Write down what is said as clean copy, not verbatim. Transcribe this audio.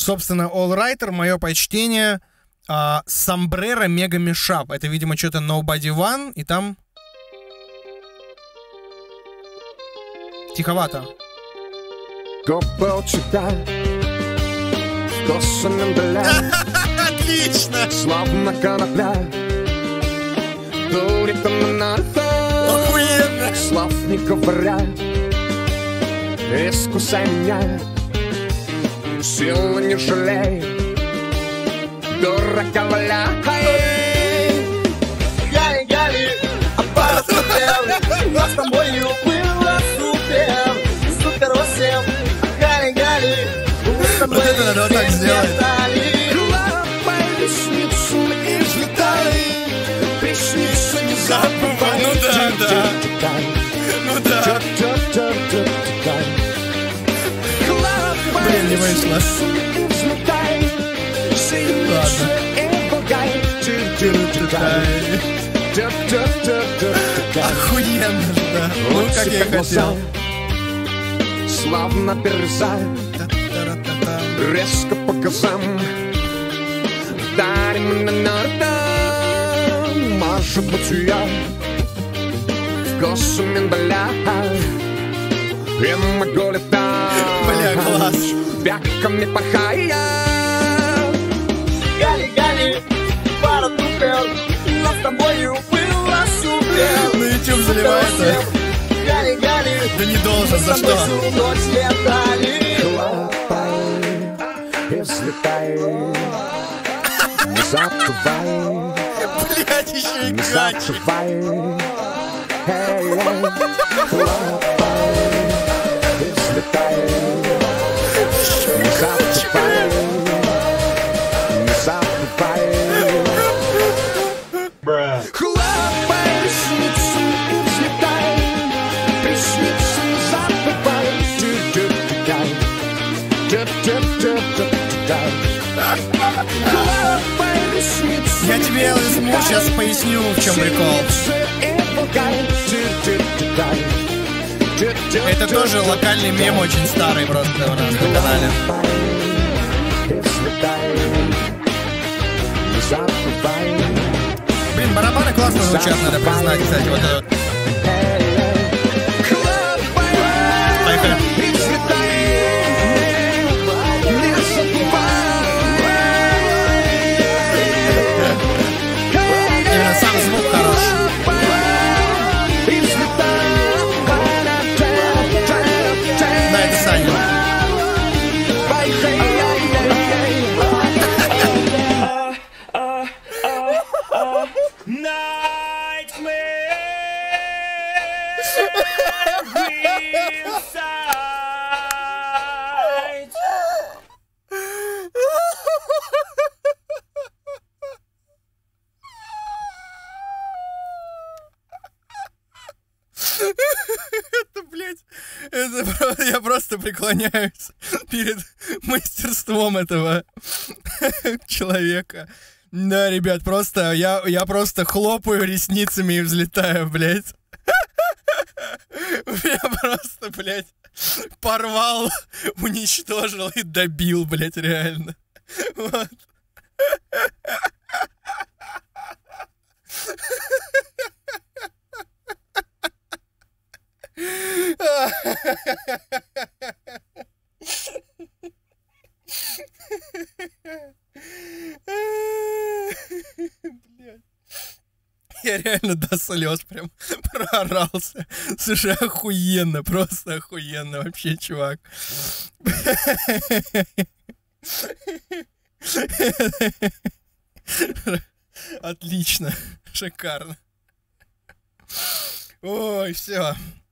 Собственно, Allwriter, мое почтение. Sombrero Mega Mashup. Это, видимо, что-то Nobody One. И там... Тиховато. Отлично! Словно конопля, дурит на Охуенно! слов не говоря, искусай меня, силы не жалей, дурака валяй. Гали-гали, аппарат супер, нас с тобою было супер, супер 8. Гали-гали, мы с тобой вот это надо вот так сделать. Приснится и взлетай, приснится, не забывай. Ну да, да. Ну да. Блин, не вышло. Охуенно, да. Ну, как я хотел. Славно дерзай, резко по газам, вдарим на нарта, может быть я вкусу миндаля, я могу летать, Бля, класс. веками пахая. Гали-гали, пара тупел, но с тобою было супер. На YouTube заливается. Гали-гали, Да не должен, за что? ночь летали. Хлопай, взлетай, не забывай, Блядь, еще и не качи. забывай. Хлопай, взлетай, не забывай, не забывай. Хлопай, приснится и взлетай, приснится, не забывай. Я тебе возьму, сейчас поясню, в чем прикол. Это тоже локальный мем, очень старый просто у нас на канале. Блин, барабаны классно звучат, надо признать, кстати, вот это вот. Поехали. Именно сам звук хорош. Да, это Саня. Это, блядь, я просто преклоняюсь перед мастерством этого человека. Да, ребят, просто я просто хлопаю ресницами и взлетаю, блядь. Я просто, блядь, порвал, уничтожил и добил, блядь, реально. Вот. Блядь. Я реально до слез прям проорался. Слушай, охуенно, просто охуенно вообще, чувак. Отлично, шикарно. Ой, все.